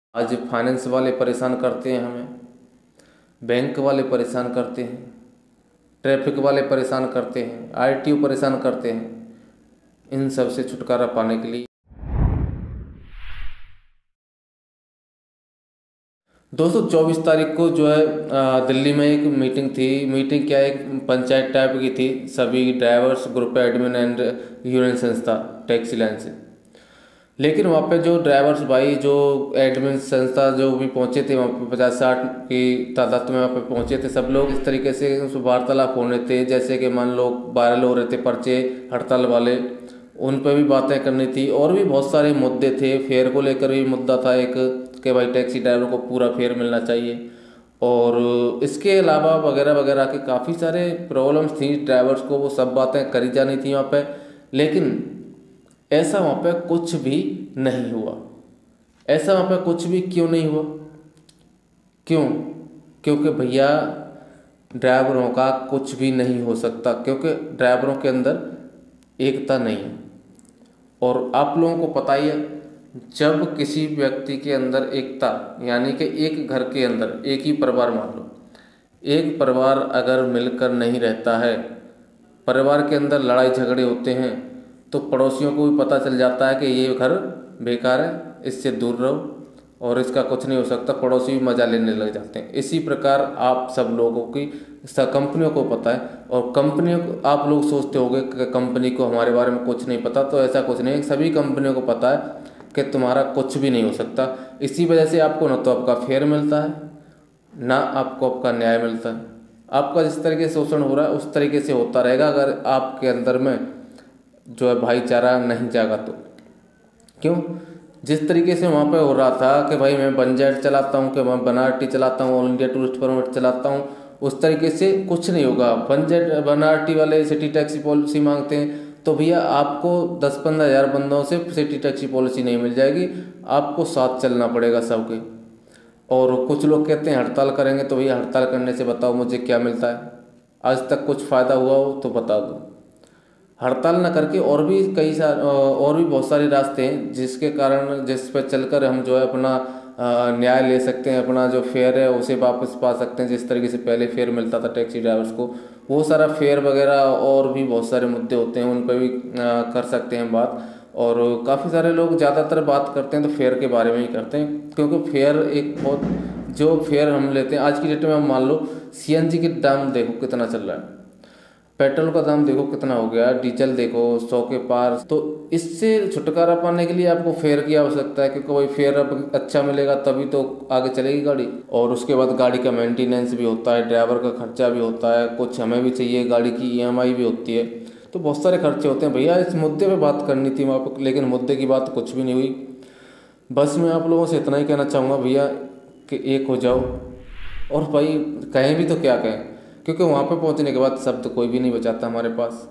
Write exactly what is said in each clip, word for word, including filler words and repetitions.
आज फाइनेंस वाले परेशान करते हैं हमें, बैंक वाले परेशान करते हैं, ट्रैफिक वाले परेशान करते हैं, आरटीओ परेशान करते हैं। इन सब से छुटकारा पाने के लिए दोस्तों चौबीस तारीख को जो है आ, दिल्ली में एक मीटिंग थी। मीटिंग क्या, एक पंचायत टाइप की थी, सभी drivers, group admin and union संस्था टैक्सी लाइन से। लेकिन वहाँ पे जो ड्राइवर्स भाई, जो एडमिन संस्था जो भी पहुँचे थे वहाँ पे, पचास साठ की तादाद में वहाँ पे पहुँचे थे सब लोग। इस तरीके से उस वार्तालाप होने थे, जैसे कि मान लो वायरल हो रहे थे पर्चे हड़ताल वाले, उन पर भी बातें करनी थी। और भी बहुत सारे मुद्दे थे। फेयर को लेकर भी मुद्दा था एक, कि भाई टैक्सी ड्राइवर को पूरा फेयर मिलना चाहिए। और इसके अलावा वगैरह वगैरह के काफ़ी सारे प्रॉब्लम्स थी ड्राइवर्स को, वो सब बातें करी जानी थी वहाँ पे। लेकिन ऐसा वहाँ पे कुछ भी नहीं हुआ। ऐसा वहाँ पे कुछ भी क्यों नहीं हुआ? क्यों? क्योंकि भैया ड्राइवरों का कुछ भी नहीं हो सकता, क्योंकि ड्राइवरों के अंदर एकता नहीं है। और आप लोगों को पता ही है, जब किसी व्यक्ति के अंदर एकता, यानी कि एक घर के अंदर एक ही परिवार, मान लो एक परिवार अगर मिलकर नहीं रहता है, परिवार के अंदर लड़ाई झगड़े होते हैं, तो पड़ोसियों को भी पता चल जाता है कि ये घर बेकार है, इससे दूर रहो और इसका कुछ नहीं हो सकता। पड़ोसी भी मजा लेने लग जाते हैं। इसी प्रकार आप सब लोगों की, कंपनियों को पता है, और कंपनियों को, आप लोग सोचते होंगे कि कंपनी को हमारे बारे में कुछ नहीं पता, तो ऐसा कुछ नहीं। सभी कंपनियों को पता है कि तुम्हारा कुछ भी नहीं हो सकता। इसी वजह से आपको न तो आपका फेयर मिलता है, ना आपको आपका न्याय मिलता है। आपका जिस तरीके से शोषण हो रहा है उस तरीके से होता रहेगा, अगर आपके अंदर में जो है भाईचारा नहीं जागा तो। क्यों? जिस तरीके से वहाँ पे हो रहा था कि भाई मैं बंजेट चलाता हूँ, कि मैं बनारटी चलाता हूँ, ऑल इंडिया टूरिस्ट परमिट चलाता हूँ, उस तरीके से कुछ नहीं होगा। बंजेट बनारटी वाले सिटी टैक्सी पॉलिसी मांगते हैं, तो भैया आपको दस पंद्रह हज़ार बंदों से सिटी टैक्सी पॉलिसी नहीं मिल जाएगी, आपको साथ चलना पड़ेगा सबके। और कुछ लोग कहते हैं हड़ताल करेंगे, तो भैया हड़ताल करने से बताओ मुझे क्या मिलता है? आज तक कुछ फ़ायदा हुआ हो तो बता दो। हड़ताल न करके और भी कई सारे और भी बहुत सारे रास्ते हैं जिसके कारण, जिस पर चलकर हम जो है अपना न्याय ले सकते हैं, अपना जो फेयर है उसे वापस पा सकते हैं। जिस तरीके से पहले फेयर मिलता था टैक्सी ड्राइवर्स को, वो सारा फेयर वगैरह और भी बहुत सारे मुद्दे होते हैं, उन पर भी कर सकते हैं बात। और काफ़ी सारे लोग ज़्यादातर बात करते हैं तो फेयर के बारे में ही करते हैं, क्योंकि फेयर एक बहुत, जो फेयर हम लेते हैं आज की डेट में, हम मान लो सीएनजी के दाम देखो कितना चल रहा है, पेट्रोल का दाम देखो कितना हो गया, डीजल देखो सौ के पार। तो इससे छुटकारा पाने के लिए आपको फेयर की आवश्यकता है, क्योंकि वही फेयर अब अच्छा मिलेगा तभी तो आगे चलेगी गाड़ी। और उसके बाद गाड़ी का मेंटेनेंस भी होता है, ड्राइवर का खर्चा भी होता है, कुछ हमें भी चाहिए, गाड़ी की ईएमआई भी होती है, तो बहुत सारे खर्चे होते हैं। भैया इस मुद्दे पर बात करनी थी वहाँ पर, लेकिन मुद्दे की बात कुछ भी नहीं हुई। बस मैं आप लोगों से इतना ही कहना चाहूँगा भैया कि एक हो जाओ। और भाई कहें भी तो क्या कहें, क्योंकि वहाँ पे पहुँचने के बाद शब्द कोई भी नहीं बचाता हमारे पास।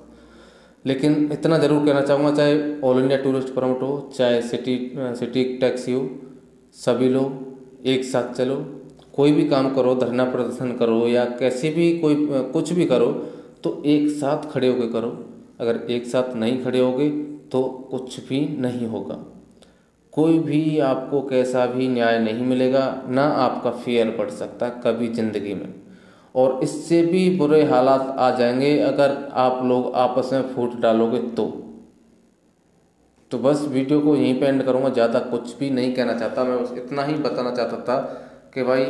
लेकिन इतना ज़रूर कहना चाहूँगा, चाहे ऑल इंडिया टूरिस्ट परमिट हो, चाहे सिटी सिटी टैक्सी हो, सभी लोग एक साथ चलो। कोई भी काम करो, धरना प्रदर्शन करो या कैसे भी कोई कुछ भी करो, तो एक साथ खड़े होकर करो। अगर एक साथ नहीं खड़े होगे तो कुछ भी नहीं होगा। कोई भी आपको कैसा भी न्याय नहीं मिलेगा, ना आपका फेयर बढ़ सकता कभी ज़िंदगी में। और इससे भी बुरे हालात आ जाएंगे अगर आप लोग आपस में फूट डालोगे तो। तो बस वीडियो को यहीं पे एंड करूँगा, ज़्यादा कुछ भी नहीं कहना चाहता। मैं बस इतना ही बताना चाहता था कि भाई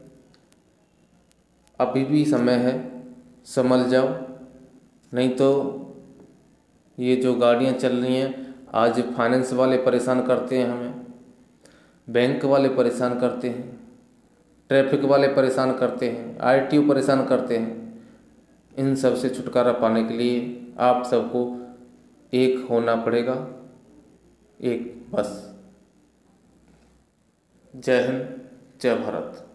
अभी भी समय है, संभल जाओ, नहीं तो ये जो गाड़ियाँ चल रही हैं, आज फाइनेंस वाले परेशान करते हैं हमें, बैंक वाले परेशान करते हैं, ट्रैफिक वाले परेशान करते हैं, आरटीओ परेशान करते हैं। इन सब से छुटकारा पाने के लिए आप सबको एक होना पड़ेगा, एक बस। जय हिंद, जय भारत।